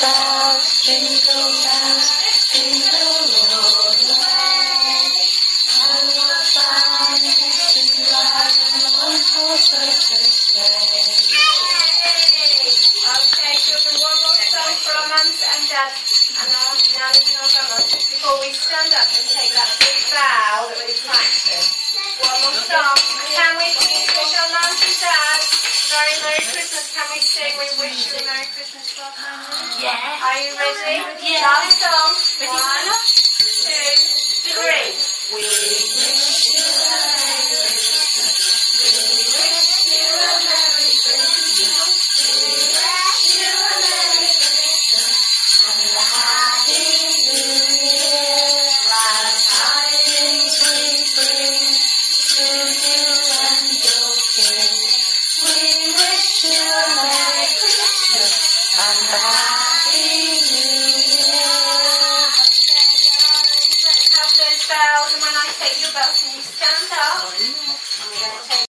jingle bells, jingle all the way. And what fun it is to ride in a one-horse open sleigh. Okay, children, one more song for our mums and dads and our nannies and our grandmas before we stand up and take that big bow that we practiced. One more song. Can we please wish our mums and dads very Merry Christmas? Can we sing We Wish You a Merry Christmas, God? Yeah. Are you ready? Yeah. Last song. 1, 2, 3. We wish you a Merry Christmas. We wish you a Merry Christmas. We wish you a Merry Christmas and a Happy New Year. Glad tidings we bring to you and your king. We wish you a Merry Christmas and a Happy New Year. Let's have those bells, and when I take your bells, can you stand up? And we're going to take